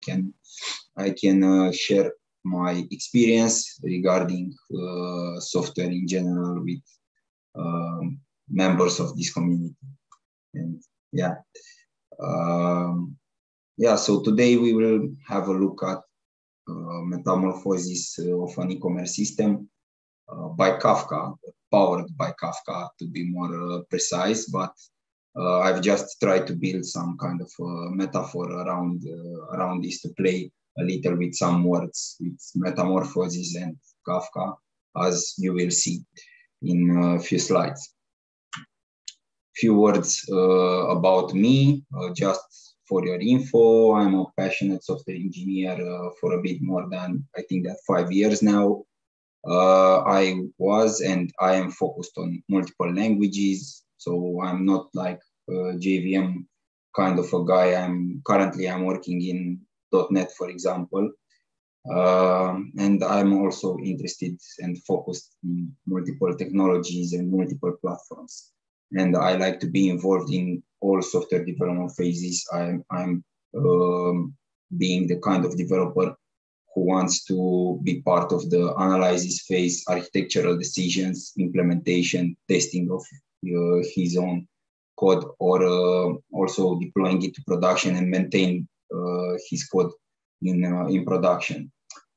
I can share my experience regarding software in general with members of this community. And yeah, so today we will have a look at metamorphosis of an e-commerce system by Kafka, powered by Kafka to be more precise, but I've just tried to build some kind of metaphor around this to play a little with some words with metamorphosis and Kafka, as you will see in a few slides. Few words about me, just for your info. I'm a passionate software engineer for a bit more than, I think, that 5 years now. I was and I am focused on multiple languages, so I'm not like JVM kind of a guy. I'm working in .NET, for example, and I'm also interested and focused in multiple technologies and multiple platforms. And I like to be involved in all software development phases. I'm being the kind of developer who wants to be part of the analysis phase, architectural decisions, implementation, testing of his own code, or also deploying it to production and maintain his code in production.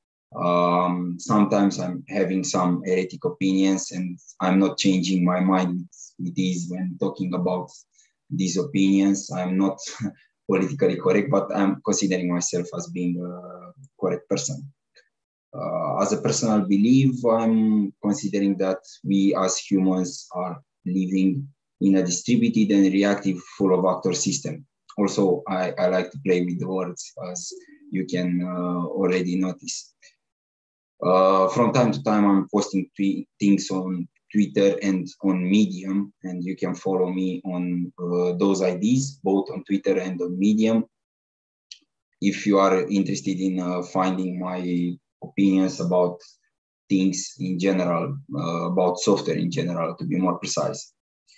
Sometimes I'm having some heretic opinions, and I'm not changing my mind with these when talking about these opinions. I'm not politically correct, but I'm considering myself as being a correct person. As a personal belief, I'm considering that we as humans are living in a distributed and reactive full of actor system. Also, I like to play with the words, as you can already notice. From time to time, I'm posting things on Twitter and on Medium, and you can follow me on those IDs, both on Twitter and on Medium. If you are interested in finding my opinions about things in general, about software in general, to be more precise.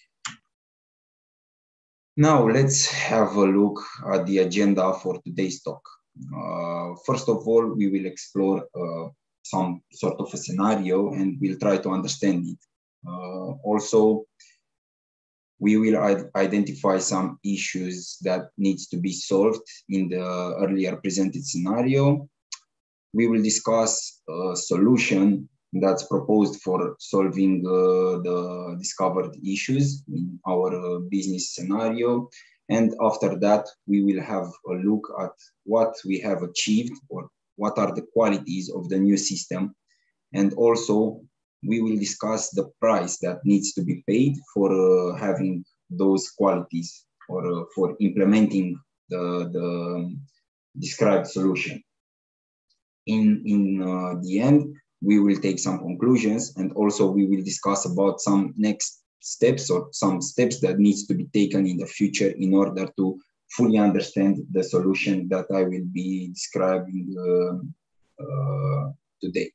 Now, let's have a look at the agenda for today's talk. First of all, we will explore some sort of a scenario, and we'll try to understand it. Also, we will identify some issues that needs to be solved in the earlier presented scenario. We will discuss a solution that's proposed for solving the discovered issues in our business scenario. And after that, we will have a look at what we have achieved, or what are the qualities of the new system. And also, we will discuss the price that needs to be paid for having those qualities, or for implementing the described solution. In the end, we will take some conclusions, and also we will discuss about some next steps, or some steps that needs to be taken in the future in order to fully understand the solution that I will be describing today.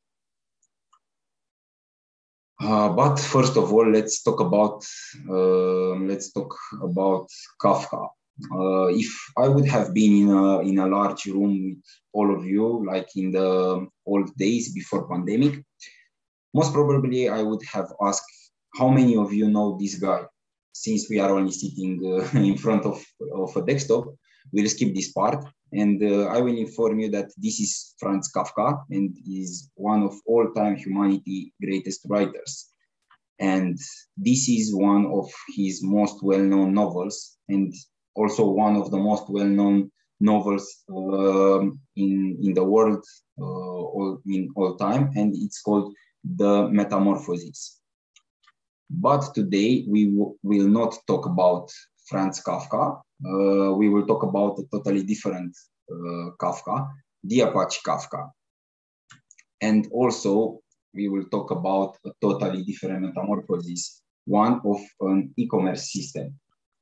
But first of all, let's talk about Kafka. If I would have been in a large room with all of you, like in the old days before pandemic, most probably I would have asked, how many of you know this guy? Since we are only sitting in front of a desktop, we'll skip this part, and I will inform you that this is Franz Kafka, and is one of all-time humanity greatest writers. And this is one of his most well-known novels, and also one of the most well-known novels in the world in all time, and it's called The Metamorphosis. But today we will not talk about Franz Kafka. We will talk about a totally different Kafka, the Apache Kafka. And also we will talk about a totally different metamorphosis, one of an e-commerce system.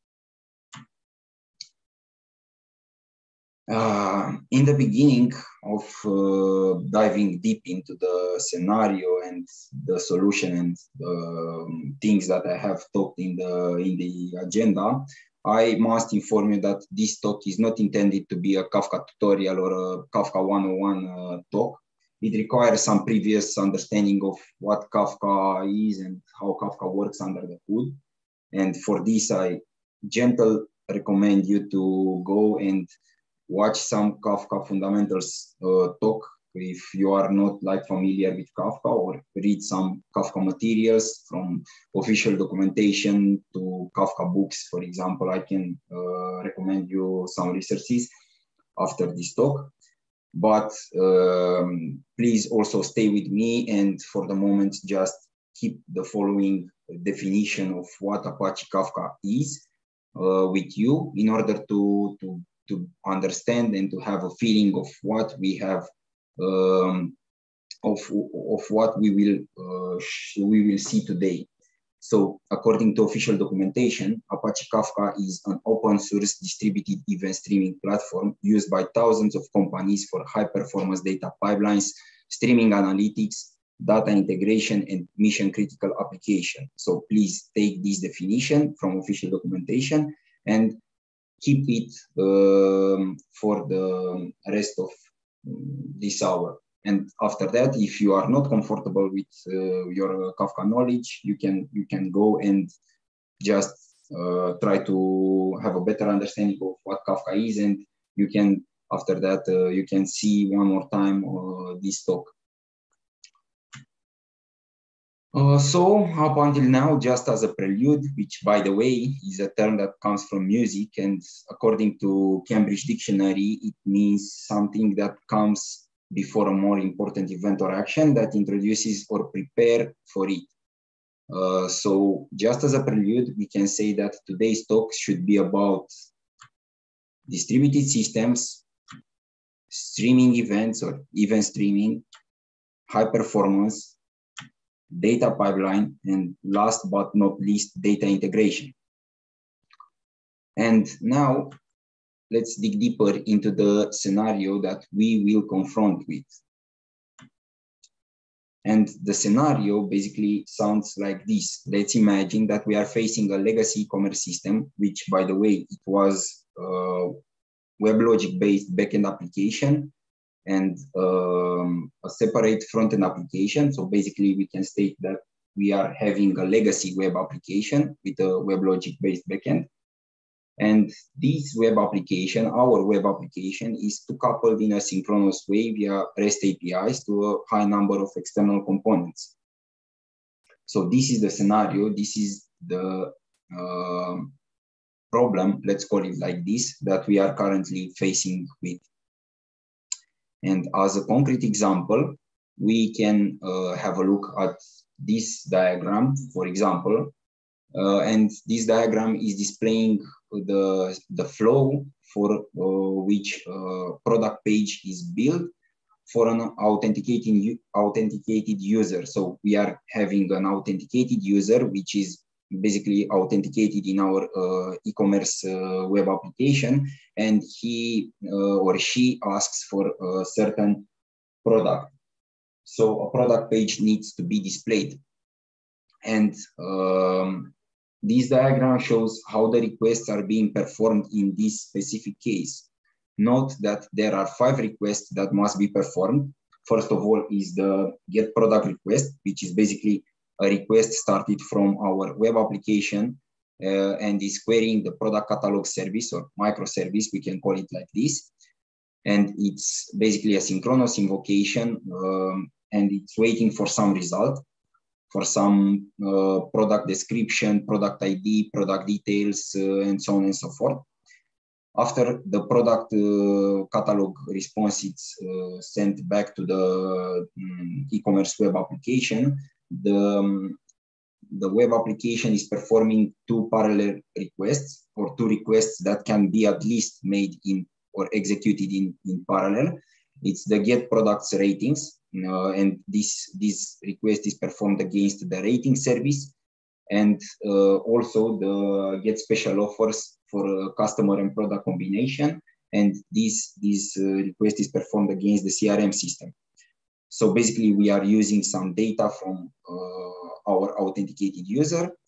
In the beginning of diving deep into the scenario and the solution and the things that I have talked in the agenda, I must inform you that this talk is not intended to be a Kafka tutorial or a Kafka 101 talk. It requires some previous understanding of what Kafka is and how Kafka works under the hood. And for this, I gently recommend you to go and watch some Kafka fundamentals talk if you are not like familiar with Kafka, or read some Kafka materials from official documentation to Kafka books. For example, I can recommend you some resources after this talk. But please also stay with me, and for the moment, just keep the following definition of what Apache Kafka is with you in order to understand and to have a feeling of what we have, of what we will see today. So according to official documentation, Apache Kafka is an open source distributed event streaming platform used by thousands of companies for high performance data pipelines, streaming analytics, data integration, and mission critical application. So please take this definition from official documentation and keep it for the rest of this hour. And after that, if you are not comfortable with your Kafka knowledge, you can go and just try to have a better understanding of what Kafka is, and you can, after that, you can see one more time this talk. So up until now, just as a prelude, which by the way is a term that comes from music, and according to Cambridge Dictionary, it means something that comes before a more important event or action that introduces or prepare for it. So just as a prelude, we can say that today's talk should be about distributed systems, streaming events or event streaming, high performance, data pipeline, and last but not least, data integration. And now let's dig deeper into the scenario that we will confront with. And the scenario basically sounds like this. Let's imagine that we are facing a legacy e-commerce system, which, by the way, it was Weblogic-based backend application and a separate front-end application. So basically, we can state that we are having a legacy web application with a Weblogic-based backend. And this web application, our web application, is coupled in a synchronous way via REST APIs to a high number of external components. So this is the scenario, this is the problem, let's call it like this, that we are currently facing with. And as a concrete example, we can have a look at this diagram, for example, and this diagram is displaying the flow for which product page is built for an authenticated user. So we are having an authenticated user, which is basically authenticated in our e-commerce web application, and he or she asks for a certain product. So a product page needs to be displayed. And this diagram shows how the requests are being performed in this specific case. Note that there are 5 requests that must be performed. First of all is the get product request, which is basically a request started from our web application and is querying the product catalog service or microservice, we can call it like this. And it's basically a synchronous invocation and it's waiting for some result, for some product description, product ID, product details, and so on and so forth. After the product catalog response is sent back to the e-commerce web application, the web application is performing 2 parallel requests, or 2 requests that can be at least made in or executed in parallel. It's the get products ratings, and this request is performed against the rating service, and also the get special offers for customer and product combination, and this request is performed against the CRM system. So basically, we are using some data from our authenticated user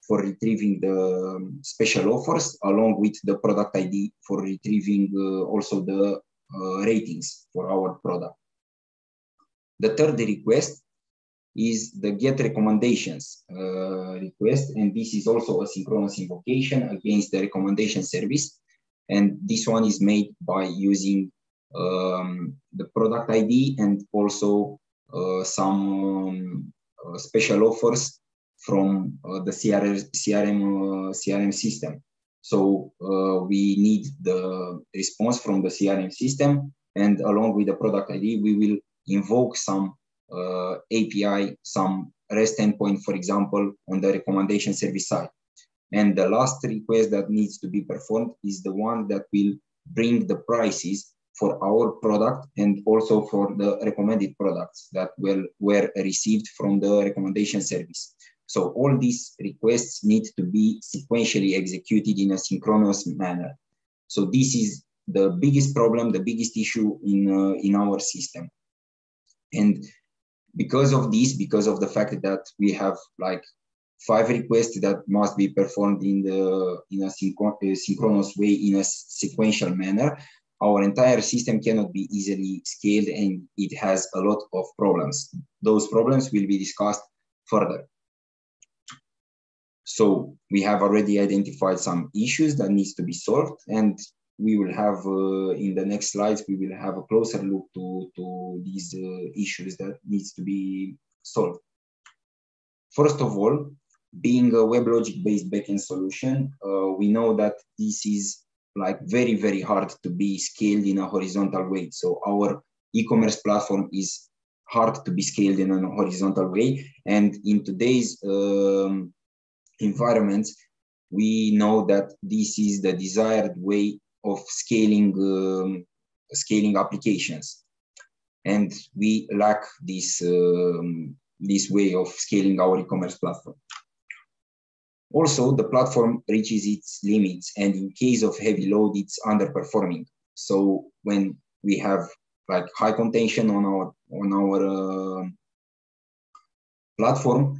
for retrieving the special offers, along with the product ID for retrieving also the ratings for our product. The third request is the get recommendations request, and this is also a synchronous invocation against the recommendation service. And this one is made by using the product ID and also some special offers from the CRM system. So we need the response from the CRM system, and along with the product ID, we will invoke some API, some REST endpoint, for example, on the recommendation service side. And the last request that needs to be performed is the one that will bring the prices for our product and also for the recommended products that were received from the recommendation service. So all these requests need to be sequentially executed in a synchronous manner. So this is the biggest problem, the biggest issue in our system. And because of this, because of the fact that we have like 5 requests that must be performed in a synchronous way, in a sequential manner, our entire system cannot be easily scaled, and it has a lot of problems. Those problems will be discussed further. So we have already identified some issues that needs to be solved, and we will have in the next slides, we will have a closer look to these issues that needs to be solved. First of all, being a Weblogic based backend solution, we know that this is like very, very hard to be scaled in a horizontal way. So our e-commerce platform is hard to be scaled in a horizontal way. And in today's environments, we know that this is the desired way of scaling applications, and we lack this this way of scaling our e-commerce platform. Also, the platform reaches its limits, and in case of heavy load, it's underperforming. So when we have like high contention on our platform,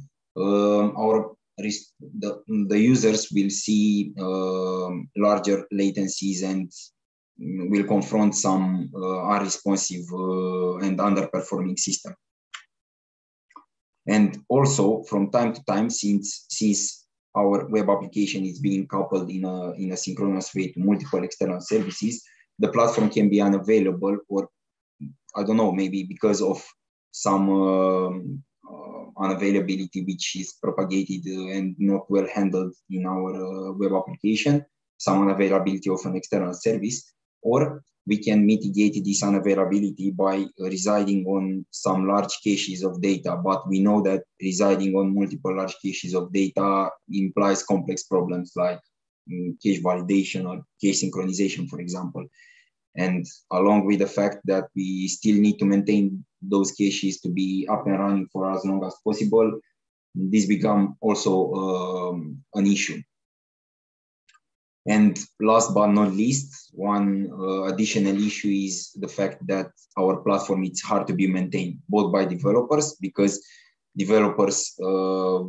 the users will see larger latencies and will confront some unresponsive and underperforming system. And also, from time to time, since our web application is being coupled in a synchronous way to multiple external services, the platform can be unavailable, or I don't know, maybe because of some unavailability which is propagated and not well handled in our web application, some unavailability of an external service, or we can mitigate this unavailability by residing on some large caches of data. But we know that residing on multiple large caches of data implies complex problems like cache validation or cache synchronization, for example. And along with the fact that we still need to maintain those caches to be up and running for as long as possible, this becomes also an issue. And last but not least, one additional issue is the fact that our platform is hard to be maintained, both by developers, because developers will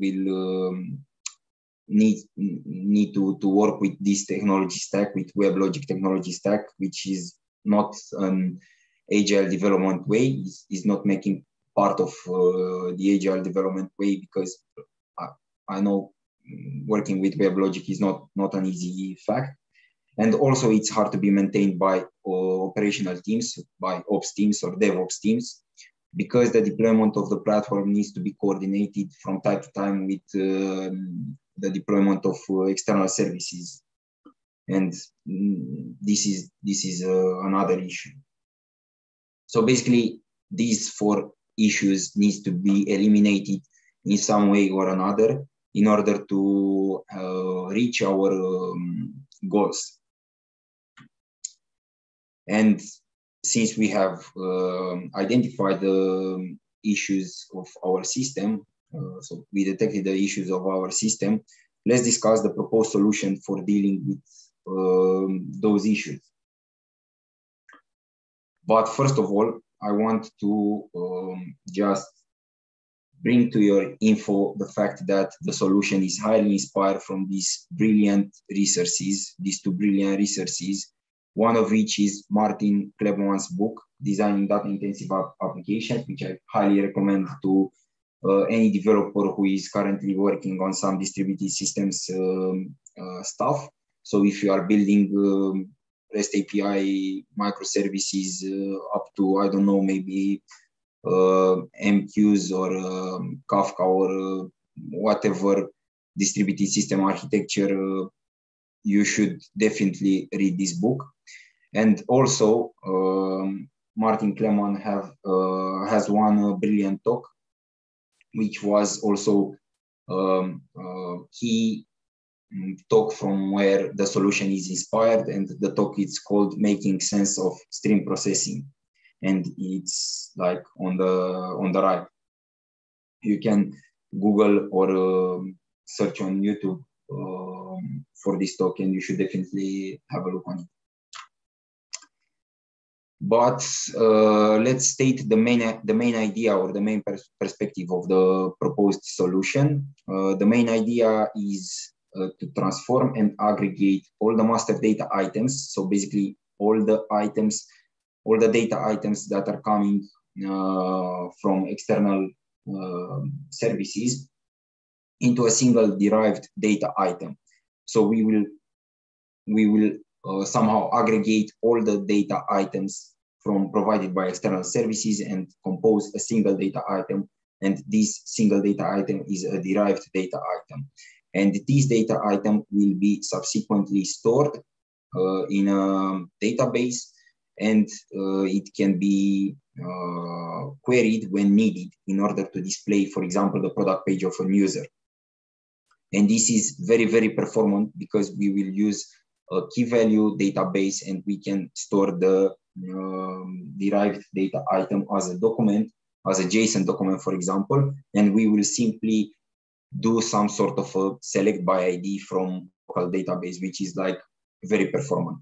need to work with this technology stack, with Weblogic technology stack, which is not an agile development way, is not making part of the agile development way, because I know working with Weblogic is not an easy fact. And also it's hard to be maintained by operational teams, by ops teams or DevOps teams, because the deployment of the platform needs to be coordinated from time to time with the deployment of external services. And this is another issue. So basically, these 4 issues needs to be eliminated in some way or another in order to reach our goals. And since we have identified the issues of our system, so we detected the issues of our system, let's discuss the proposed solution for dealing with those issues. But first of all, I want to just bring to your info the fact that the solution is highly inspired from these brilliant resources, these two brilliant resources, one of which is Martin Kleban's book, Designing Data-Intensive Applications, which I highly recommend to any developer who is currently working on some distributed systems stuff. So if you are building REST API microservices up to, I don't know, maybe MQs or Kafka or whatever distributed system architecture, you should definitely read this book. And also, Martin Kleban has one brilliant talk, which was also key talk from where the solution is inspired, and the talk is called Making Sense of Stream Processing, and it's like on the right. You can Google or search on YouTube for this talk, and you should definitely have a look on it. But let's state the main idea or the main perspective of the proposed solution. The main idea is to transform and aggregate all the master data items. So basically all the data items that are coming from external services into a single derived data item. So we will somehow aggregate all the data items provided by external services and compose a single data item. And this single data item is a derived data item. And this data item will be subsequently stored in a database, and it can be queried when needed in order to display, for example, the product page of a user. And this is very, very performant because we will use a key value database, and we can store the derived data item as a document, as a JSON document, for example, and we will simply do some sort of a select by ID from local database, which is like very performant.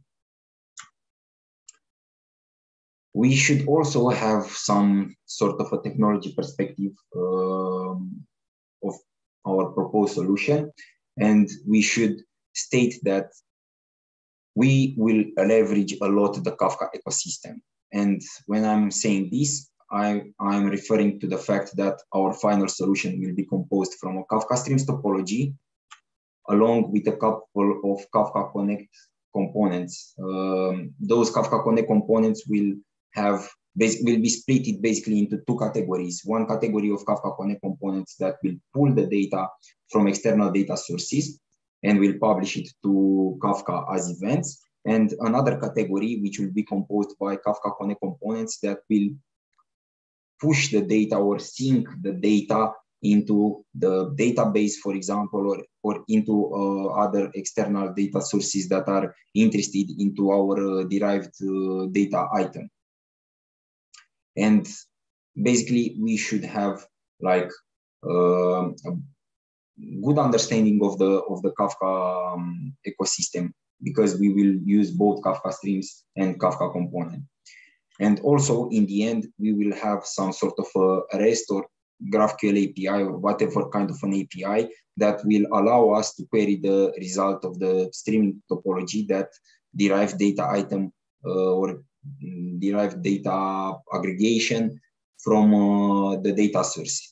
We should also have some sort of a technology perspective of our proposed solution, and we should state that we will leverage a lot the Kafka ecosystem. And when I'm saying this, I'm referring to the fact that our final solution will be composed from a Kafka Streams topology, along with a couple of Kafka Connect components. Those Kafka Connect components will be split basically into two categories. One category of Kafka Connect components that will pull the data from external data sources and will publish it to Kafka as events, and another category which will be composed by Kafka Connect components that will push the data or sync the data into the database, for example, or into other external data sources that are interested into our derived data item. And basically, we should have like a good understanding of the Kafka ecosystem, because we will use both Kafka streams and Kafka component. And also, in the end, we will have some sort of a REST or GraphQL API or whatever kind of an API that will allow us to query the result of the streaming topology, that derived data item or derived data aggregation from the data source.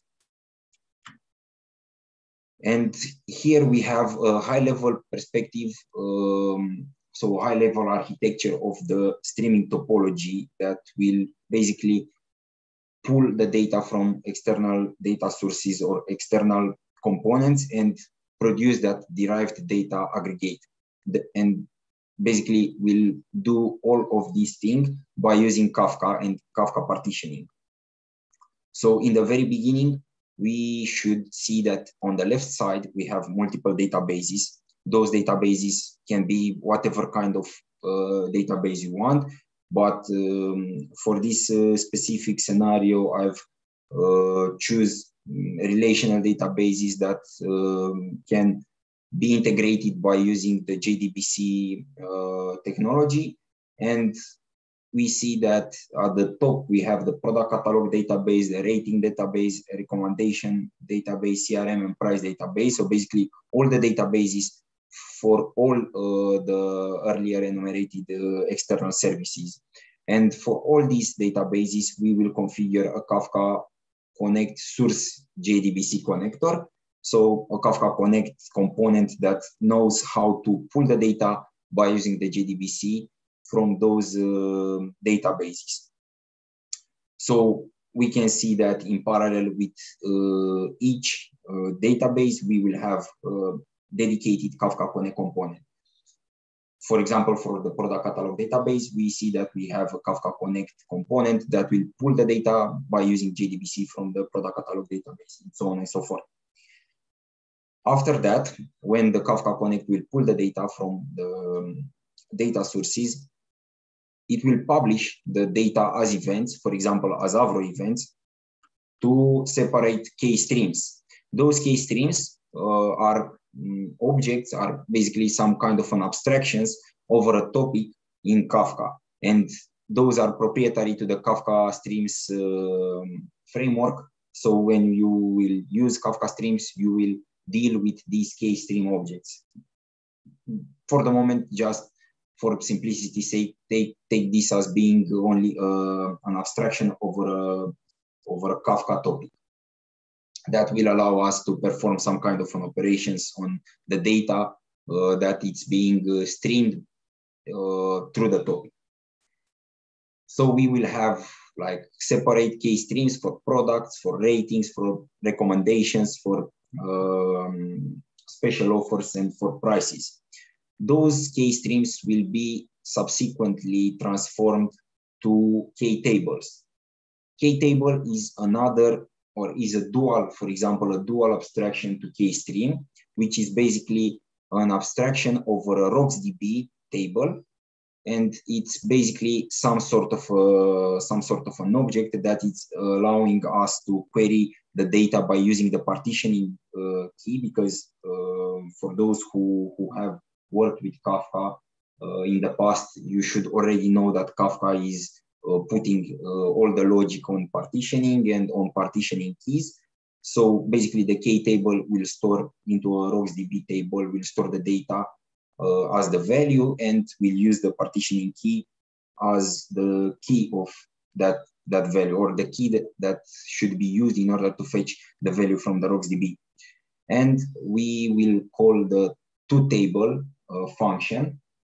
And here we have a high-level perspective, so high-level architecture of the streaming topology that will basically pull the data from external data sources or external components and produce that derived data aggregate. And basically we'll do all of these things by using Kafka and Kafka partitioning. So in the very beginning, we should see that on the left side, we have multiple databases. Those databases can be whatever kind of database you want. But for this specific scenario, I've choose relational databases that can be integrated by using the JDBC technology. And we see that at the top, we have the product catalog database, the rating database, recommendation database, CRM, and price database. So basically all the databases for all the earlier enumerated external services. And for all these databases, we will configure a Kafka Connect source JDBC connector. So a Kafka Connect component that knows how to pull the data by using the JDBC from those databases. So we can see that in parallel with each database, we will have dedicated Kafka Connect component. For example, for the product catalog database, we see that we have a Kafka Connect component that will pull the data by using JDBC from the product catalog database, and so on and so forth. After that, when the Kafka Connect will pull the data from the data sources, it will publish the data as events, for example, as Avro events, to separate K streams. Those K streams are objects, are basically some kind of an abstractions over a topic in Kafka. And those are proprietary to the Kafka Streams framework. So when you will use Kafka Streams, you will deal with these K stream objects. For the moment, just for simplicity's sake, take this as being only an abstraction over a Kafka topic. That will allow us to perform some kind of an operations on the data that it's being streamed through the topic. So we will have like separate K streams for products, for ratings, for recommendations, for special offers, and for prices. Those K streams will be subsequently transformed to K tables. K table is another, or is a dual, for example, a dual abstraction to K stream, which is basically an abstraction over a RocksDB table, and it's basically some sort of an object that is allowing us to query the data by using the partitioning key, because for those who have worked with Kafka in the past, you should already know that Kafka is putting all the logic on partitioning and on partitioning keys. So basically the K table will store into a RocksDB table, will store the data as the value, and will use the partitioning key as the key of that value, or the key that should be used in order to fetch the value from the RocksDB. And we will call the toTable function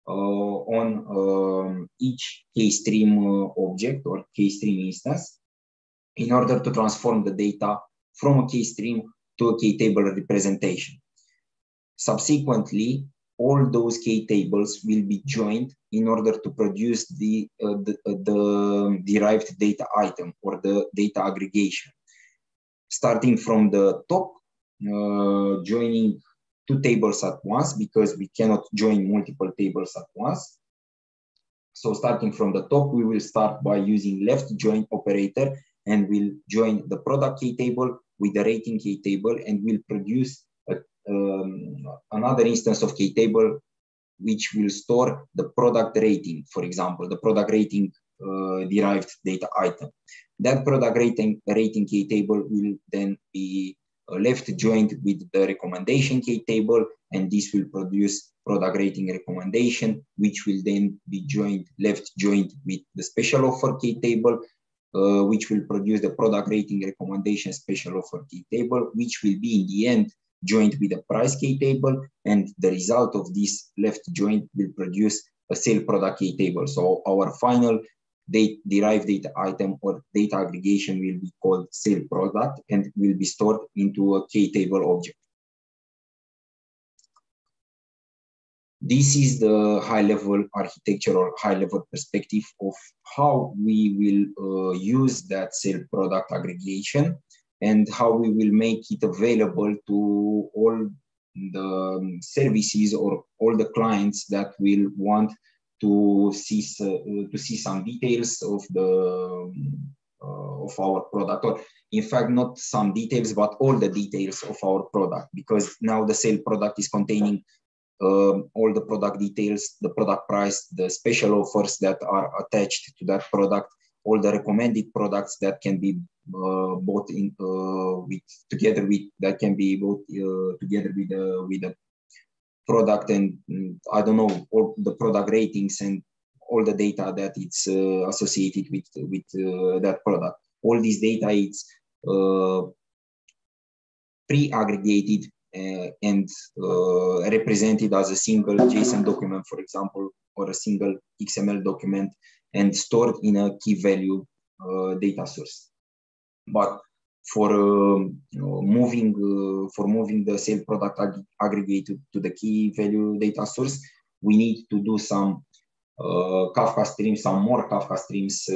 on each K-stream object or K-stream instance in order to transform the data from a K-stream to a K-table representation. Subsequently, all those K-tables will be joined in order to produce the derived data item, or the data aggregation. Starting from the top, joining two tables at once, because we cannot join multiple tables at once. So starting from the top, we will start by using left join operator, and we'll join the product K table with the rating K table, and we'll produce another instance of K table, which will store the product rating, for example, the product rating derived data item. That product rating K table will then be left joined with the recommendation K table, and this will produce product rating recommendation, which will then be left joined with the special offer K table, which will produce the product rating recommendation special offer K table, which will be in the end joined with the price K table, and the result of this left joint will produce a sale product K table. So our final derived data item or data aggregation will be called sale product, and will be stored into a K table object. This is the high-level architecture or high-level perspective of how we will use that sale product aggregation, and how we will make it available to all the services or all the clients that will want to see some details of our product, or in fact not some details but all the details of our product, because now the sale product is containing all the product details, the product price, the special offers that are attached to that product, all the recommended products that can be bought in together with the product, and I don't know, all the product ratings and all the data that it's associated with that product. All this data is pre-aggregated and represented as a single JSON document, for example, or a single XML document, and stored in a key value data source. But for moving the sale product aggregate to the key value data source, we need to do some Kafka streams, some more Kafka streams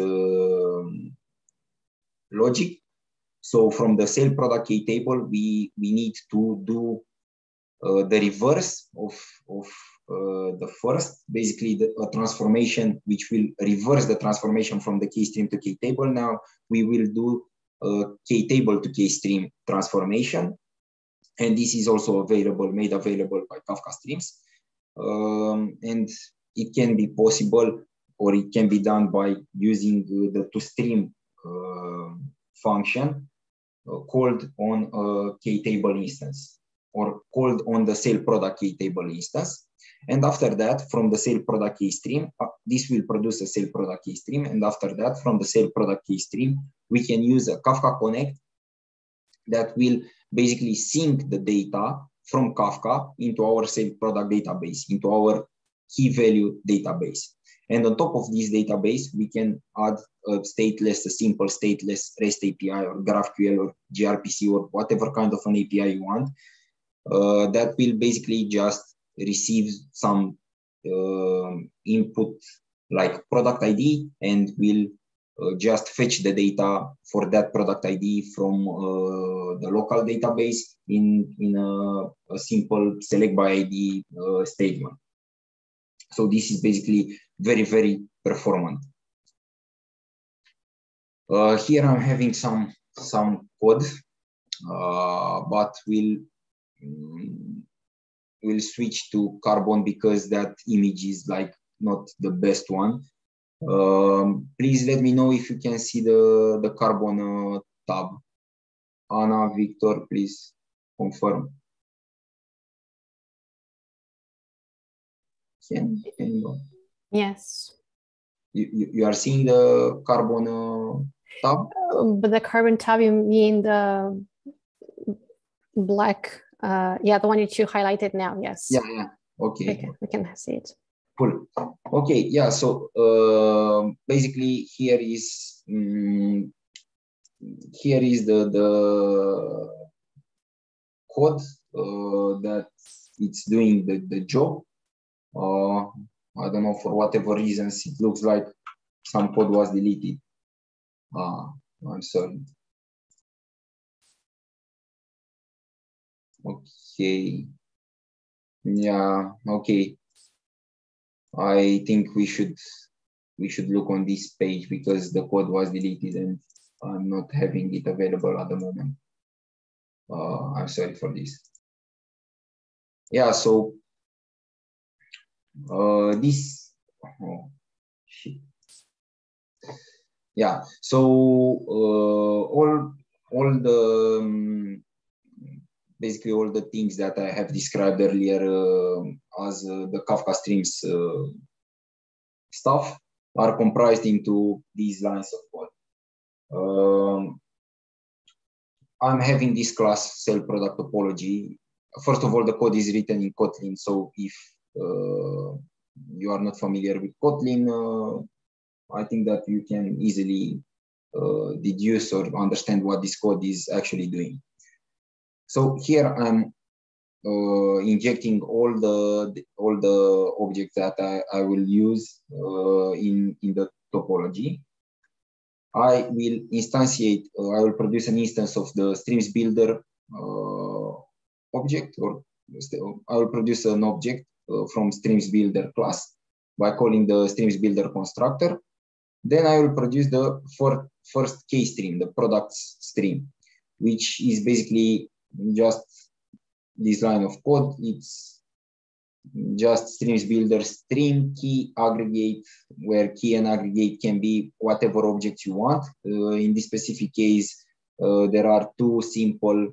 logic. So from the sale product key table, we need to do the reverse of the first, basically a transformation which will reverse the transformation from the key stream to key table. Now we will do key table to key stream transformation, and this is also made available by Kafka Streams, and it can be possible, or it can be done by using the toStream function called on a key table instance, or called on the sale product key table instance. And after that, from the sale product key stream, this will produce a sale product key stream. And after that, from the sale product key stream, we can use a Kafka Connect that will basically sync the data from Kafka into our sale product database, into our key value database. And on top of this database, we can add a simple stateless REST API or GraphQL or gRPC or whatever kind of an API you want, that will basically just receive some input like product ID, and will just fetch the data for that product ID from the local database in a simple select by ID statement. So this is basically very, very performant. Here I'm having some code, but we'll switch to Carbon because that image is like not the best one. Please let me know if you can see the Carbon tab. Anna, Victor, please confirm. Can you go? Yes. You are seeing the Carbon tab? But the Carbon tab, you mean the black, yeah, the one you highlighted now, yes. Yeah, okay. We can see it. Cool. Okay, yeah, so basically here is the code that it's doing the job. I don't know, for whatever reasons, it looks like some code was deleted. I'm sorry. Okay. Yeah, okay. I think we should look on this page because the code was deleted and I'm not having it available at the moment. I'm sorry for this. Yeah, so this, oh, shit. Yeah, so all the basically all the things that I have described earlier as the Kafka Streams stuff are comprised into these lines of code. I'm having this class sale product topology. First of all, the code is written in Kotlin, so if you are not familiar with Kotlin, I think that you can easily deduce or understand what this code is actually doing. So here I'm injecting all the objects that I will use in the topology. I will instantiate. I will produce an instance of the streams builder object, or I will produce an object from streams builder class by calling the streams builder constructor. Then I will produce the first K stream, the products stream, which is basically just this line of code. It's just streams builder stream key aggregate, where key and aggregate can be whatever objects you want. In this specific case, there are two simple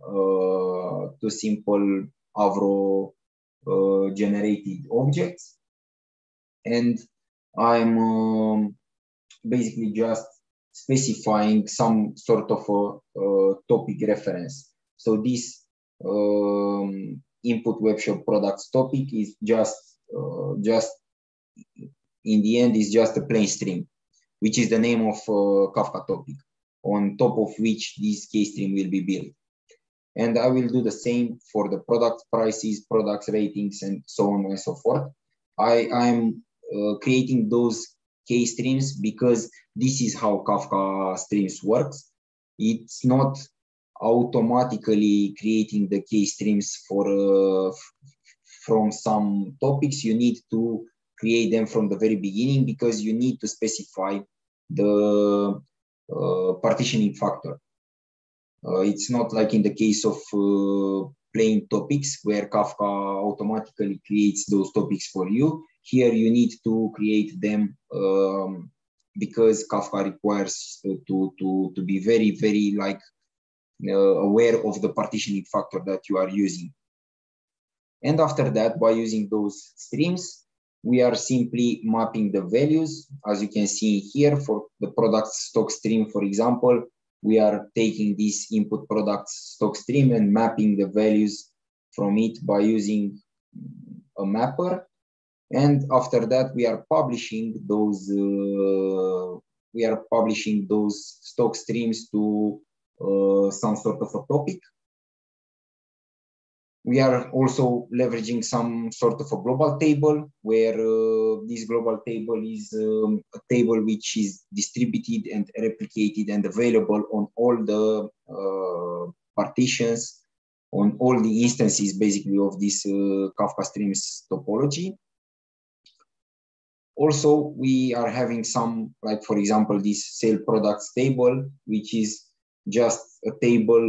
Avro generated objects, and I'm basically just specifying some sort of a topic reference. So this input webshop products topic is just in the end is just a plain string, which is the name of Kafka topic, on top of which this case stream will be built. And I will do the same for the product prices, products ratings, and so on and so forth. I'm creating those case streams because this is how Kafka streams works. It's not automatically creating the case streams for from some topics. You need to create them from the very beginning because you need to specify the partitioning factor. It's not like in the case of plain topics where Kafka automatically creates those topics for you. Here you need to create them because Kafka requires to be very, very like aware of the partitioning factor that you are using. And after that, by using those streams, we are simply mapping the values. As you can see here, for the product stock stream, for example, we are taking this input product stock stream and mapping the values from it by using a mapper. And after that, we are publishing those stock streams to some sort of a topic. We are also leveraging some sort of a global table, where this global table is a table which is distributed and replicated and available on all the partitions, on all the instances basically of this Kafka streams topology. Also, we are having some, like for example, this sale products table, which is just a table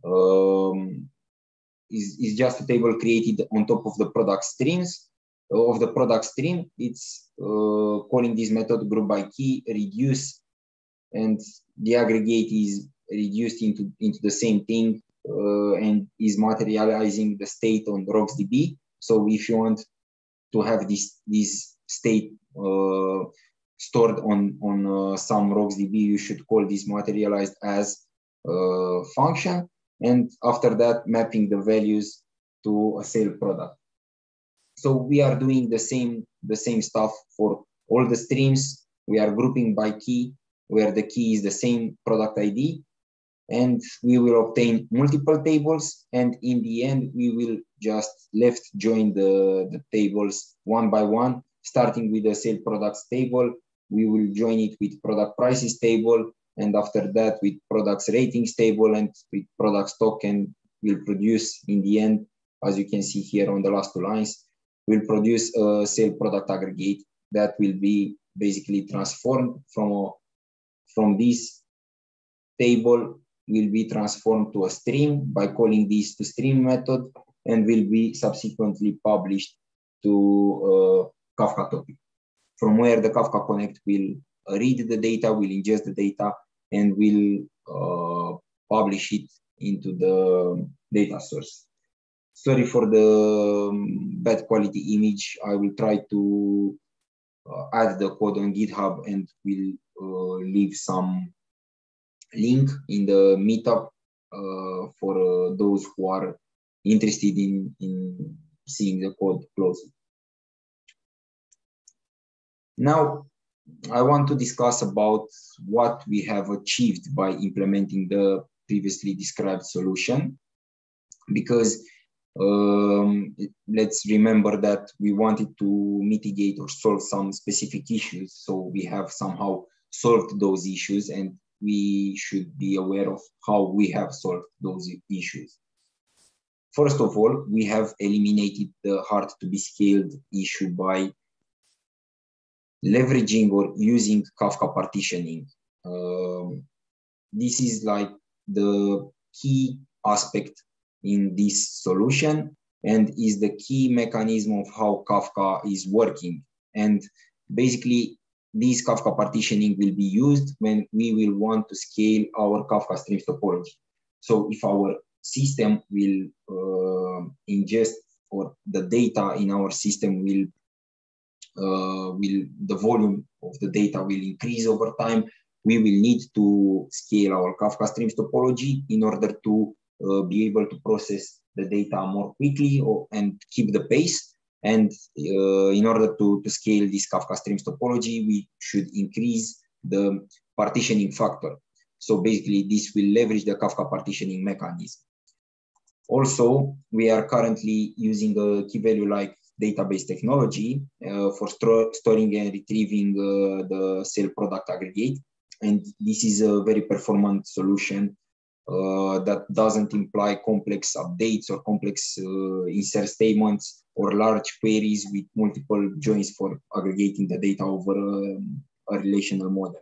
is just a table created on top of the product streams of the product stream. It's calling this method group by key reduce, and the aggregate is reduced into the same thing and is materializing the state on RocksDB. So if you want to have this state stored on some RocksDB, you should call this materialized as function. And after that, mapping the values to a sale product. So we are doing the same stuff for all the streams. We are grouping by key, where the key is the same product ID, and we will obtain multiple tables. And in the end, we will just left join the tables one by one, starting with the sale products table. We will join it with product prices table, and after that with products ratings table and with product stock, and will produce in the end, as you can see here on the last two lines, will produce a sale product aggregate that will be basically transformed from this table, will be transformed to a stream by calling this to stream method, and will be subsequently published to Kafka topic, from where the Kafka Connect will read the data, will ingest the data, and will publish it into the data source. Sorry for the bad quality image. I will try to add the code on GitHub, and will leave some link in the meetup for those who are interested in seeing the code closely. Now, I want to discuss about what we have achieved by implementing the previously described solution, because let's remember that we wanted to mitigate or solve some specific issues. So we have somehow solved those issues, and we should be aware of how we have solved those issues. First of all, we have eliminated the hard to be scaled issue by leveraging or using Kafka partitioning. This is like the key aspect in this solution. and is the key mechanism of how Kafka is working. And basically, this Kafka partitioning will be used when we will want to scale our Kafka streams topology. So if our system will ingest, or the data in our system the volume of the data will increase over time, we will need to scale our Kafka streams topology in order to be able to process the data more quickly and keep the pace. And in order to scale this Kafka streams topology, we should increase the partitioning factor. So basically, this will leverage the Kafka partitioning mechanism. Also, we are currently using a key value like database technology for storing and retrieving the sale product aggregate. And this is a very performant solution that doesn't imply complex updates or complex insert statements or large queries with multiple joins for aggregating the data over a relational model.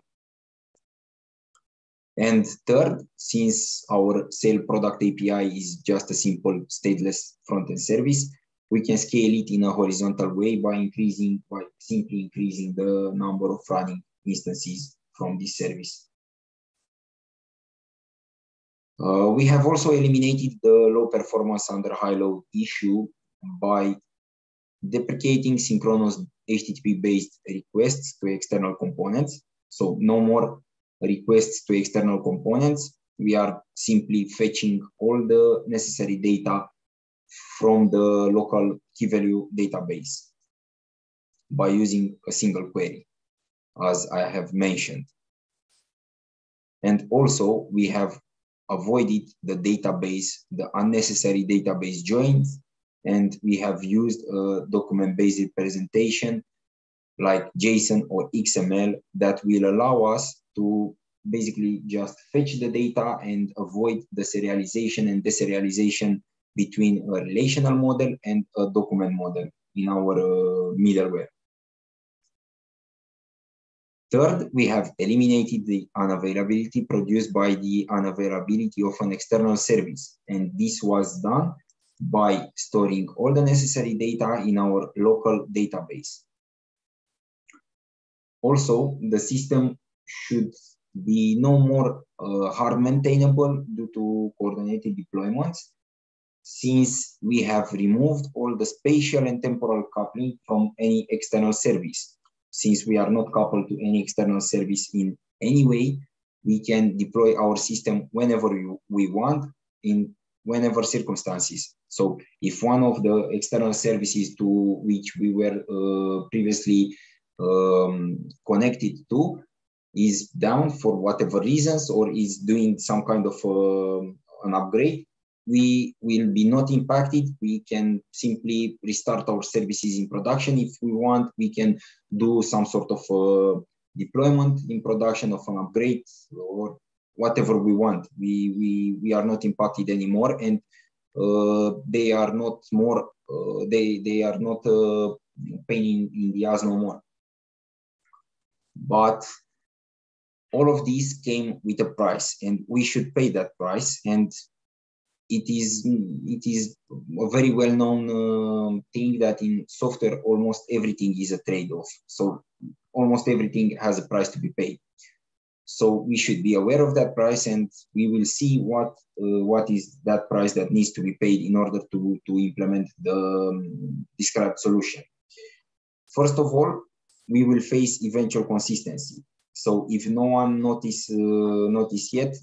And third, since our sale product API is just a simple stateless front-end service, we can scale it in a horizontal way by simply increasing the number of running instances from this service. We have also eliminated the low performance under high load issue by deprecating synchronous HTTP-based requests to external components. So no more requests to external components. We are simply fetching all the necessary data from the local key value database by using a single query, as I have mentioned. And also, we have avoided the unnecessary database joins, and we have used a document-based presentation like JSON or XML that will allow us to basically just fetch the data and avoid the serialization and deserialization between a relational model and a document model in our middleware. Third, we have eliminated the unavailability produced by the unavailability of an external service. And this was done by storing all the necessary data in our local database. Also, the system should be no more hard maintainable due to coordinated deployments, since we have removed all the spatial and temporal coupling from any external service. Since we are not coupled to any external service in any way, we can deploy our system whenever we want, in whenever circumstances. So if one of the external services to which we were previously connected to is down for whatever reasons, or is doing some kind of an upgrade, we will be not impacted. We can simply restart our services in production. If we want, we can do some sort of deployment in production of an upgrade or whatever we want. We are not impacted anymore, and they are not more. They are not pain in the ass no more. But all of these came with a price, and we should pay that price. And it is a very well-known thing that in software almost everything is a trade-off. So almost everything has a price to be paid. So we should be aware of that price, and we will see what is that price that needs to be paid in order to implement the described solution. First of all, we will face eventual consistency. So if no one noticed yet,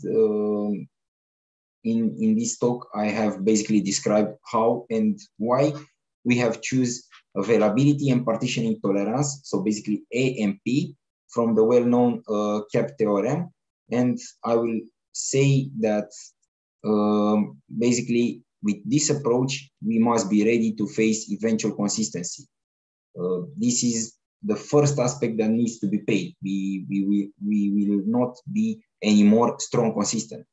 in this talk, I have basically described how and why we have choose availability and partitioning tolerance. So basically A and P from the well-known CAP theorem. And I will say that basically with this approach, we must be ready to face eventual consistency. This is the first aspect that needs to be paid. We will not be any more strong consistent.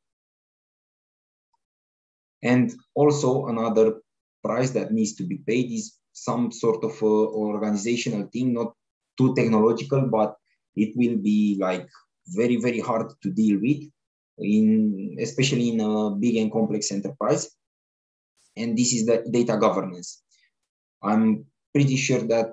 And also another price that needs to be paid is some sort of organizational thing, not too technological, but it will be like very, very hard to deal with, especially in a big and complex enterprise. and this is the data governance. I'm pretty sure that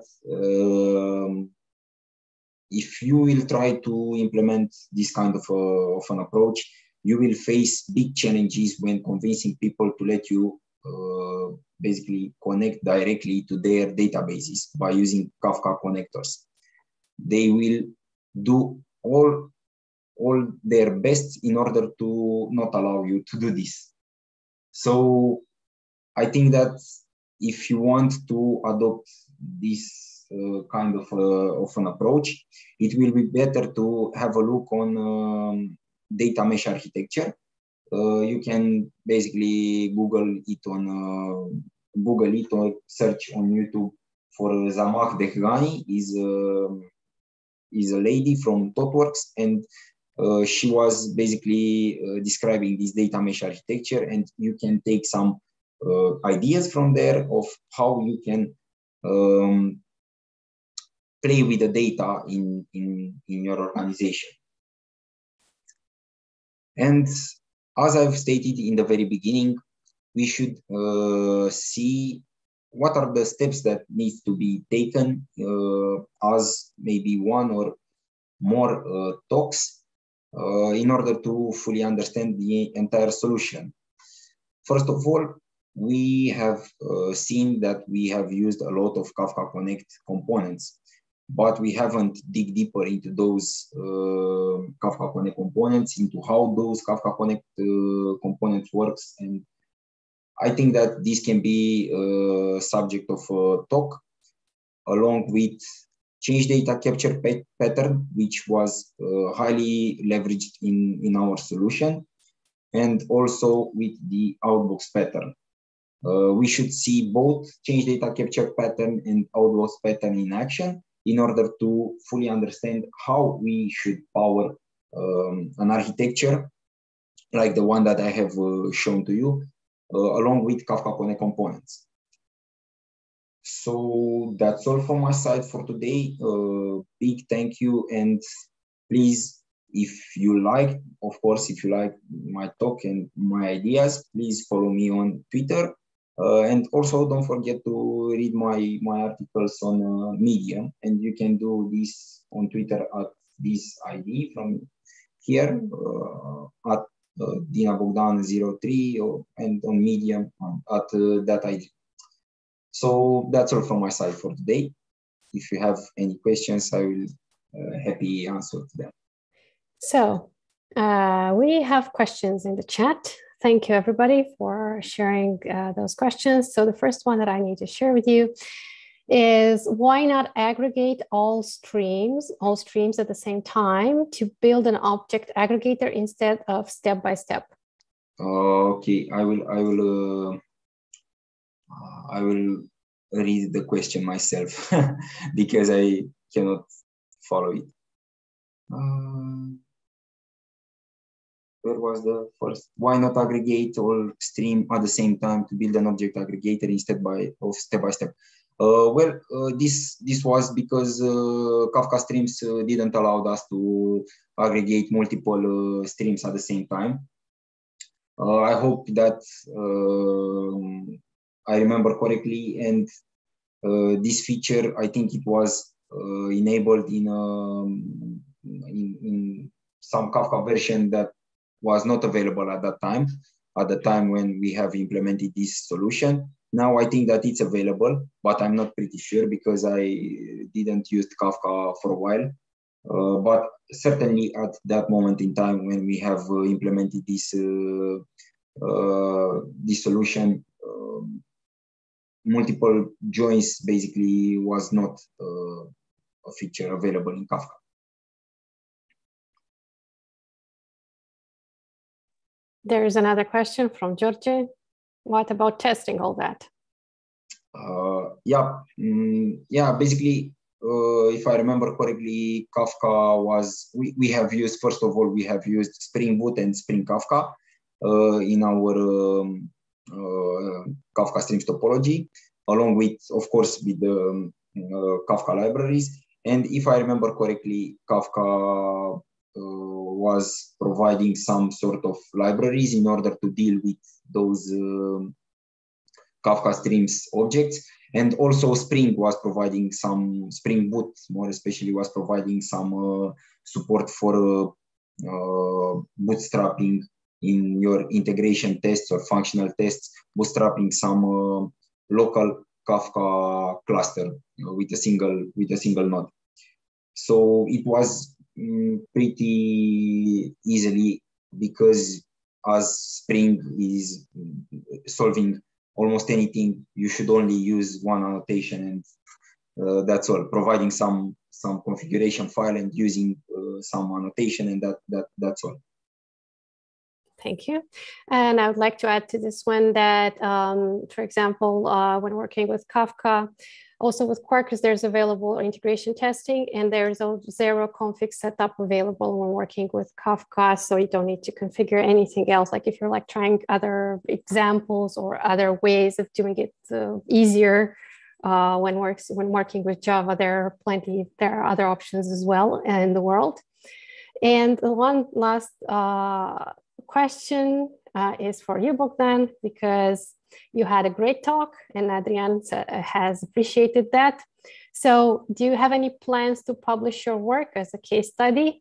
if you will try to implement this kind of an approach, you will face big challenges when convincing people to let you basically connect directly to their databases by using Kafka connectors. They will do all their best in order to not allow you to do this. So I think that if you want to adopt this kind of an approach, it will be better to have a look on data mesh architecture. You can basically Google it or search on YouTube for Zamah Dehghani. Is a lady from ThoughtWorks, and she was basically describing this data mesh architecture, and you can take some ideas from there of how you can play with the data in your organization. And as I've stated in the very beginning, we should see what are the steps that needs to be taken as maybe one or more talks in order to fully understand the entire solution. First of all, we have seen that we have used a lot of Kafka Connect components, but we haven't dig deeper into those Kafka Connect components, into how those Kafka Connect components works. And I think that this can be a subject of a talk, along with change data capture pattern, which was highly leveraged in our solution, and also with the outbox pattern. We should see both change data capture pattern and outbox pattern in action in order to fully understand how we should power an architecture like the one that I have shown to you, along with Kafka Connect components. So that's all from my side for today. Big thank you, and please, if you like, of course, if you like my talk and my ideas, please follow me on Twitter. And also don't forget to read my articles on Medium, and you can do this on Twitter at this ID from here, at Dina Bogdan 03, and on Medium at that ID. So that's all from my side for today. If you have any questions, I will happy answer to them. So we have questions in the chat. Thank you, everybody, for sharing those questions. So the first one that I need to share with you is, why not aggregate all streams at the same time to build an object aggregator instead of step by step? Okay, I will read the question myself because I cannot follow it. Where was the first? Why not aggregate all stream at the same time to build an object aggregator instead of step by step? This was because Kafka streams didn't allow us to aggregate multiple streams at the same time. I hope that I remember correctly, and this feature, I think it was enabled in some Kafka version that was not available at the time when we have implemented this solution. Now I think that it's available, but I'm not pretty sure because I didn't use Kafka for a while. But certainly at that moment in time when we have implemented this solution, multiple joins basically was not a feature available in Kafka. There is another question from George. What about testing all that? Basically, if I remember correctly, Kafka was, we have used, first of all, we have used Spring Boot and Spring Kafka in our Kafka streams topology, along with, of course, with the Kafka libraries. And if I remember correctly, Kafka was providing some sort of libraries in order to deal with those Kafka Streams objects. And also Spring was providing some, Spring Boot more especially was providing some support for bootstrapping in your integration tests or functional tests, bootstrapping some local Kafka cluster with a single node. So it was pretty easily, because as Spring is solving almost anything, you should only use one annotation, and that's all. Providing some configuration file and using some annotation, and that's all. Thank you. And I would like to add to this one that, for example, when working with Kafka, also with Quarkus, there's available integration testing, and there's a zero config setup available when working with Kafka. So you don't need to configure anything else. Like if you're like trying other examples or other ways of doing it easier when working with Java, there are other options as well in the world. And the one last question is for you, Bogdan, because you had a great talk and Adrian has appreciated that. So do you have any plans to publish your work as a case study?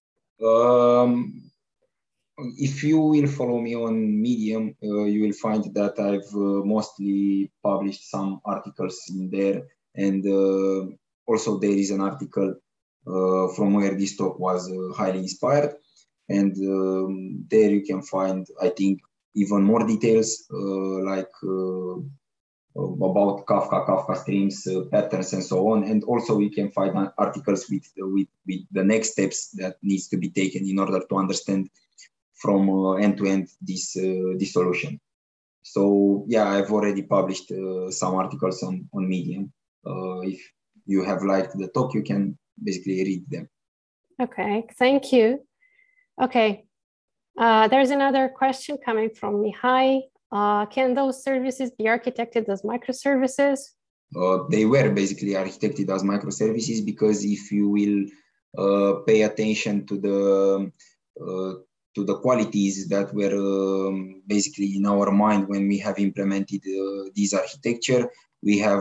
If you will follow me on Medium, you will find that I've mostly published some articles in there. And also there is an article from where this talk was highly inspired. And there you can find, I think, even more details like about Kafka Streams, patterns, and so on. And also you can find articles with the next steps that needs to be taken in order to understand from end to end this solution. So yeah, I've already published some articles on Medium. If you have liked the talk, you can basically read them. Okay, thank you. Okay, there's another question coming from Mihai. Can those services be architected as microservices? They were basically architected as microservices, because if you will pay attention to the qualities that were basically in our mind when we have implemented this architecture, we have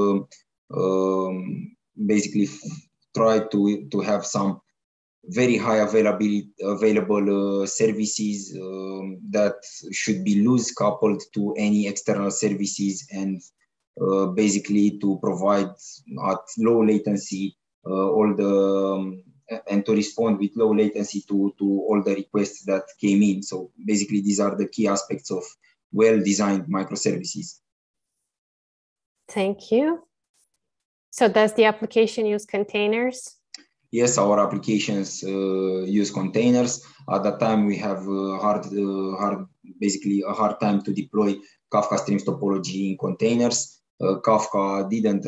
basically tried to have some very high available services that should be loose coupled to any external services, and basically to provide at low latency all the and to respond with low latency to all the requests that came in. So basically these are the key aspects of well-designed microservices. Thank you. So does the application use containers? Yes, our applications use containers. At that time, we have basically a hard time to deploy Kafka Streams topology in containers. Kafka didn't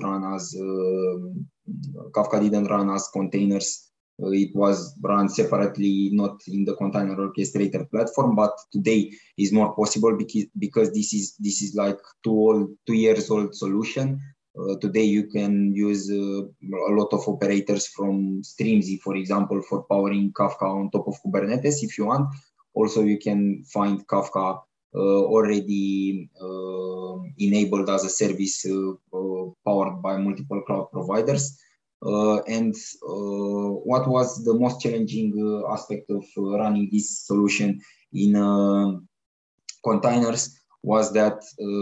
run as containers. It was run separately, not in the container orchestrator platform. But today is more possible because this is like 2 years old solution. Today you can use a lot of operators from Streamzy, for example, for powering Kafka on top of Kubernetes if you want. Also, you can find Kafka already enabled as a service powered by multiple cloud providers. And what was the most challenging aspect of running this solution in containers was that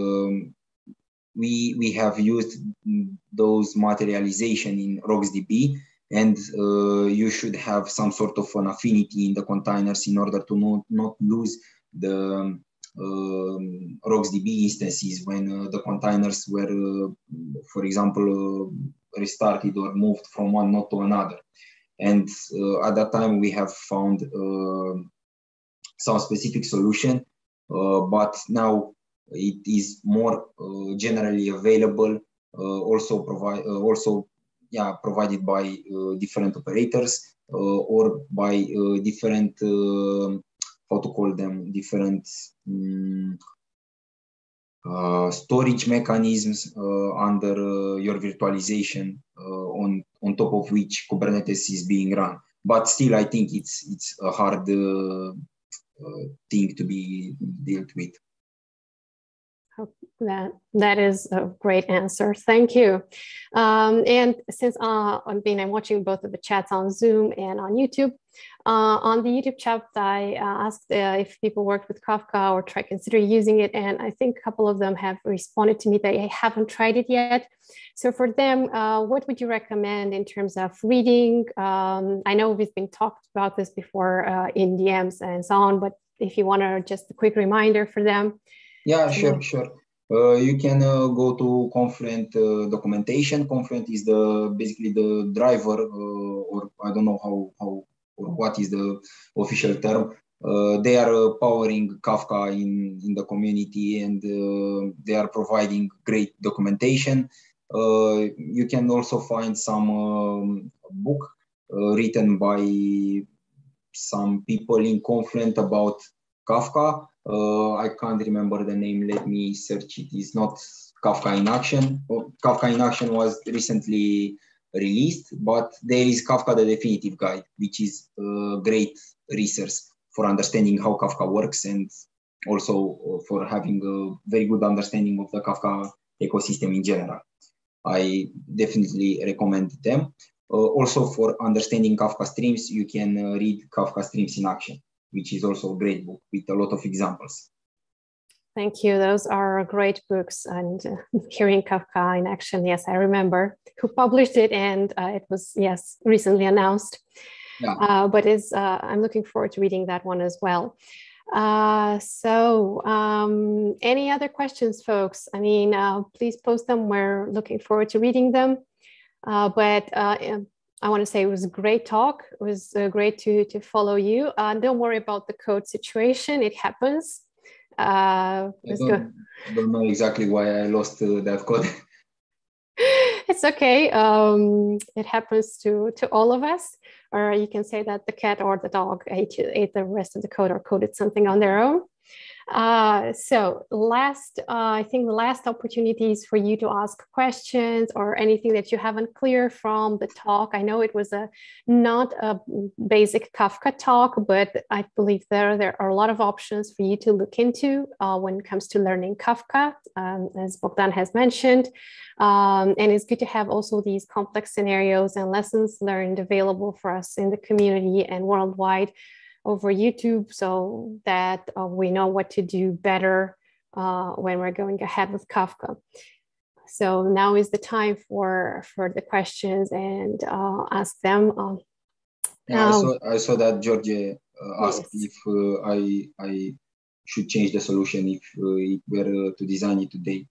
we have used those materialization in RocksDB, and you should have some sort of an affinity in the containers in order to not lose the RocksDB instances when the containers were, for example, restarted or moved from one node to another. And at that time, we have found some specific solution, but now it is more generally available, provided by different operators or by different, how to call them, different storage mechanisms under your virtualization on top of which Kubernetes is being run. But still, I think it's a hard thing to be dealt with. That is a great answer. Thank you. And since I'm watching both of the chats on Zoom and on YouTube, on the YouTube chat, I asked if people worked with Kafka or consider using it. And I think a couple of them have responded to me that they haven't tried it yet. So for them, what would you recommend in terms of reading? I know we've been talked about this before in DMs and so on, but if you want to just a quick reminder for them. Yeah, sure. You can go to Confluent documentation. Confluent is basically the driver, or I don't know how or what is the official term. They are powering Kafka in the community, and they are providing great documentation. You can also find some book written by some people in Confluent about Kafka. I can't remember the name. Let me search it. It's not Kafka in Action. Kafka in Action was recently released, but there is Kafka the Definitive Guide, which is a great resource for understanding how Kafka works and also for having a very good understanding of the Kafka ecosystem in general. I definitely recommend them. Also, for understanding Kafka streams, you can read Kafka Streams in Action, which is also a great book with a lot of examples. Thank you. Those are great books. And hearing Kafka in Action, yes, I remember who published it, and it was, yes, recently announced. Yeah. But I'm looking forward to reading that one as well. Any other questions, folks? I mean, please post them. We're looking forward to reading them. But I want to say it was a great talk. It was great to follow you. Don't worry about the code situation. It happens. Let's go. I don't know exactly why I lost that code. It's okay. It happens to all of us. Or you can say that the cat or the dog ate the rest of the code or coded something on their own. So I think the last opportunities for you to ask questions or anything that you haven't clear from the talk. I know it was not a basic Kafka talk, but I believe there are a lot of options for you to look into when it comes to learning Kafka, as Bogdan has mentioned. And it's good to have also these complex scenarios and lessons learned available for us in the community and worldwide over YouTube, so that we know what to do better when we're going ahead with Kafka. So now is the time for the questions, and ask them. I saw that George asked if I should change the solution if it were to design it today.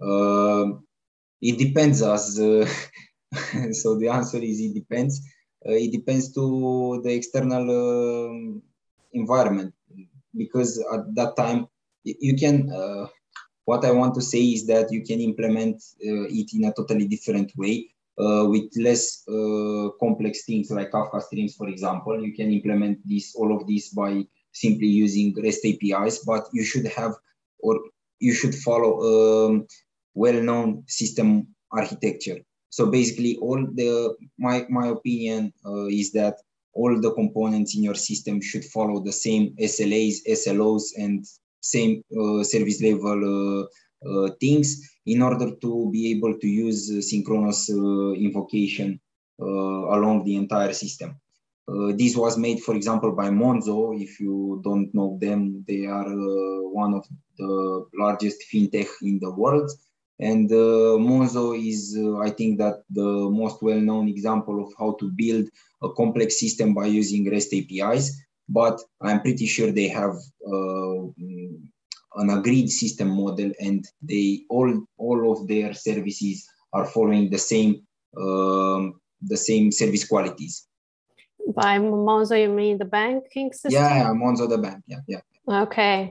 It depends us. So the answer is it depends. It depends to the external environment, because at that time you can, what I want to say is that you can implement it in a totally different way with less complex things like Kafka streams, for example. You can implement all of this by simply using REST APIs, but you should have, or you should follow well-known system architecture. So basically, my opinion is that all the components in your system should follow the same SLAs, SLOs, and same service level things in order to be able to use synchronous invocation along the entire system. This was made, for example, by Monzo. If you don't know them, they are one of the largest fintech in the world. And Monzo is, I think, that the most well-known example of how to build a complex system by using REST APIs. But I'm pretty sure they have an agreed system model, and they all of their services are following the same service qualities. By Monzo, you mean the banking system? Yeah, Monzo the bank. Yeah. Okay.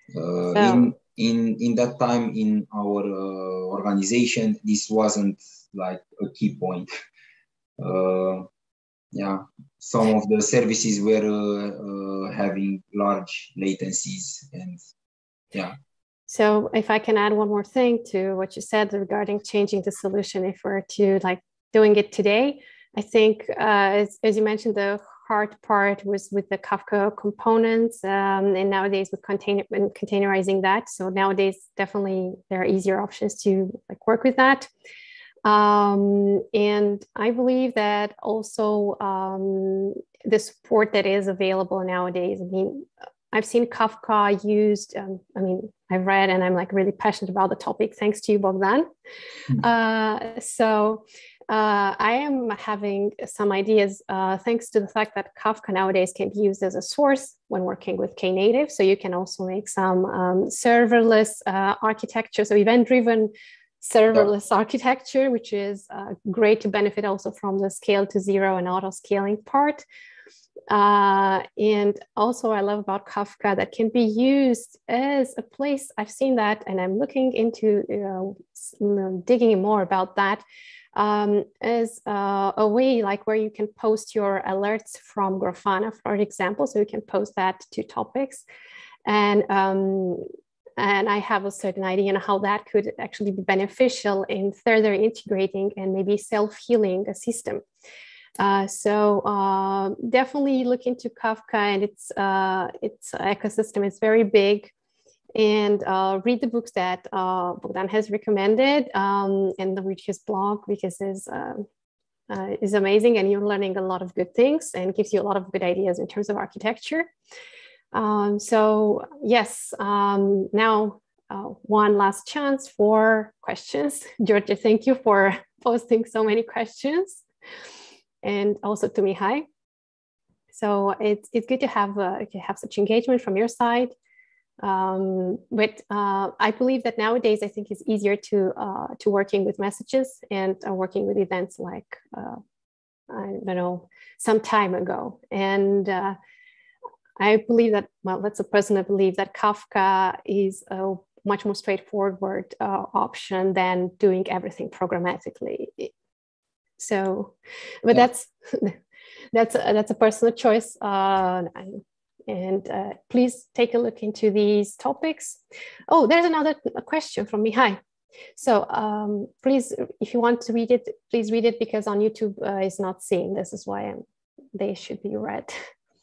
In that time in our organization, this wasn't like a key point. Some of the services were having large latencies, and yeah. So if I can add one more thing to what you said regarding changing the solution, if we're to like doing it today, I think as you mentioned, the hard part was with the Kafka components, and nowadays with containerizing that. So nowadays, definitely there are easier options to like work with that. And I believe that also the support that is available nowadays. I mean, I've seen Kafka used. I mean, I've read and I'm like really passionate about the topic. Thanks to you, Bogdan. So I am having some ideas thanks to the fact that Kafka nowadays can be used as a source when working with Knative. So you can also make some serverless architecture, so event-driven serverless architecture, which is great to benefit also from the scale to zero and auto scaling part. And also I love about Kafka that can be used as a place. I've seen that, and I'm looking into digging more about that as a way like where you can post your alerts from Grafana, for example. So you can post that to topics, and I have a certain idea on how that could actually be beneficial in further integrating and maybe self-healing a system. So definitely look into Kafka and its ecosystem. It's very big, and read the books that Bogdan has recommended, and read his blog, because it's is amazing, and you're learning a lot of good things and gives you a lot of good ideas in terms of architecture. So yes, now one last chance for questions. Georgia, thank you for posting so many questions. And also to Mihai. So it's good to have such engagement from your side. But I believe that nowadays I think it's easier to working with messages and working with events like I don't know, some time ago. And I believe that, well, that's a personal belief that Kafka is a much more straightforward option than doing everything programmatically. So, but that's a personal choice, and please take a look into these topics. Oh, there's another question from Mihai. So please, if you want to read it, please read it, because on YouTube is not seen. This is why they should be read.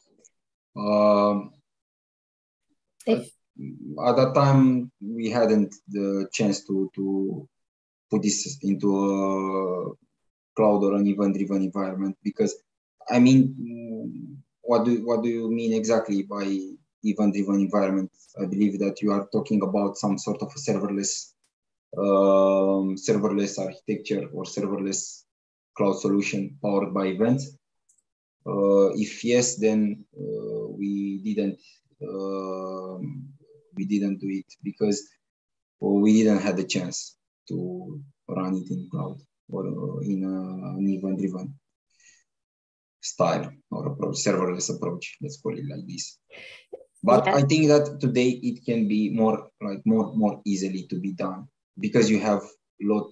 At that time, we hadn't the chance to put this into a cloud or an event-driven environment, because I mean, what do you mean exactly by event-driven environment? I believe that you are talking about some sort of a serverless architecture or serverless cloud solution powered by events. If yes, then we didn't do it because we didn't have the chance to run it in cloud or in an event-driven style or approach, serverless approach. Let's call it like this. But yeah. I think that today it can be more easily to be done, because you have lot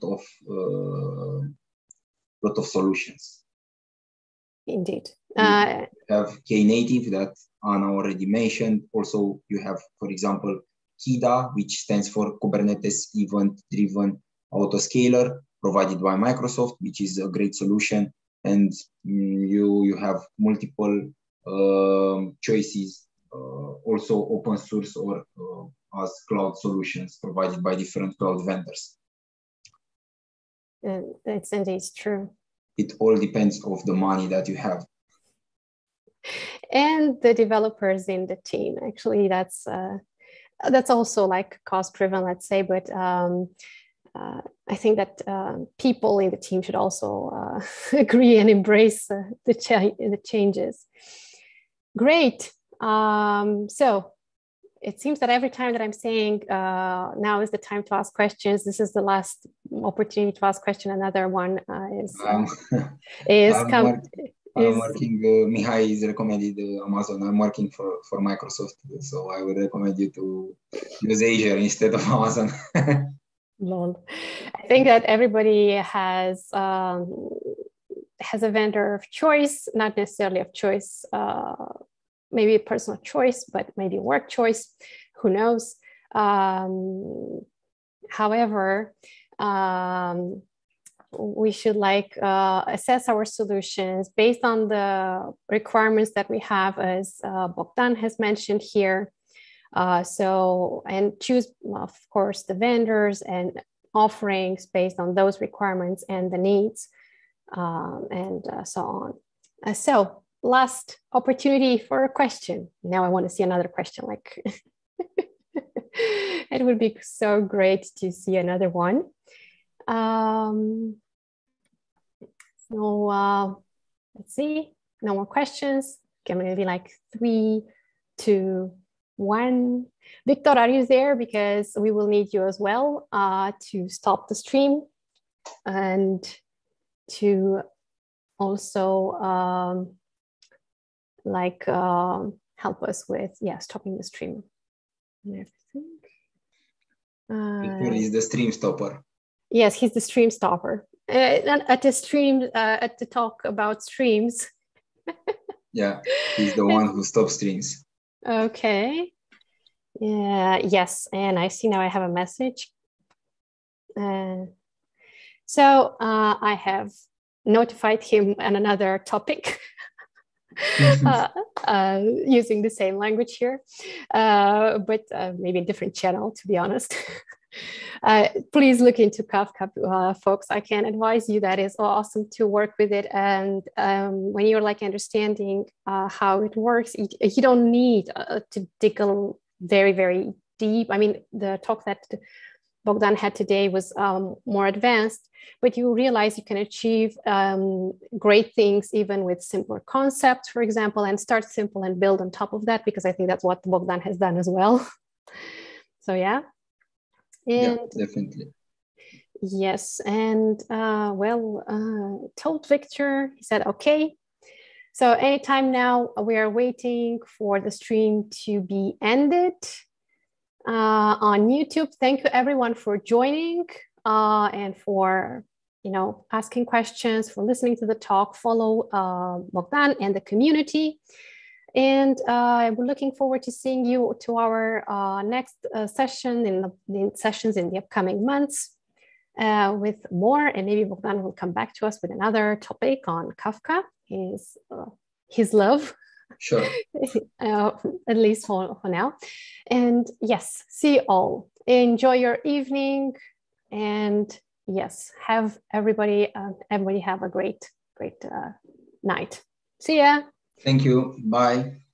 of solutions. Indeed. You have Knative that Anna already mentioned. Also, you have, for example, KIDA, which stands for Kubernetes Event-Driven Autoscaler, provided by Microsoft, which is a great solution. And you have multiple choices, also open source or as cloud solutions provided by different cloud vendors. It's indeed true. It all depends of the money that you have. And the developers in the team. Actually, that's also like cost-driven, let's say, but I think that people in the team should also agree and embrace the changes. Great. So it seems that every time that I'm saying now is the time to ask questions, this is the last opportunity to ask question. Another one I'm working. Mihai is recommended Amazon. I'm working for Microsoft, so I would recommend you to use Azure instead of Amazon. Lol. I think that everybody has a vendor of choice, not necessarily of choice, maybe a personal choice, but maybe work choice, who knows. However, we should like assess our solutions based on the requirements that we have, as Bogdan has mentioned here. And choose, of course, the vendors and offerings based on those requirements and the needs, and so on. So last opportunity for a question. Now I want to see another question. Like, it would be so great to see another one. Let's see. No more questions. Okay, maybe like 3, 2, 1. Victor, are you there? Because we will need you as well to stop the stream and to also help us with stopping the stream and everything. Victor is the stream stopper. Yes, he's the stream stopper. At the talk about streams. Yeah, he's the one who stops streams. Okay. Yes, and I see now I have a message. So I have notified him on another topic. Using the same language here, but maybe a different channel, to be honest. Please look into Kafka, folks. I can advise you that is awesome to work with it. And when you're like understanding how it works, you don't need to dig very, very deep. I mean, the talk that Bogdan had today was more advanced, but you realize you can achieve great things even with simpler concepts, for example, and start simple and build on top of that, because I think that's what Bogdan has done as well. So yeah. And yeah, definitely. Yes, and told Victor, he said, okay. So anytime now, we are waiting for the stream to be ended. On YouTube. Thank you everyone for joining and for asking questions, for listening to the talk. Follow Bogdan and the community. And we're looking forward to seeing you to our next session in sessions in the upcoming months with more. And maybe Bogdan will come back to us with another topic on Kafka, his love. Sure. At least for now. And yes, see you all. Enjoy your evening. And yes, have everybody have a great night. See ya. Thank you. Bye.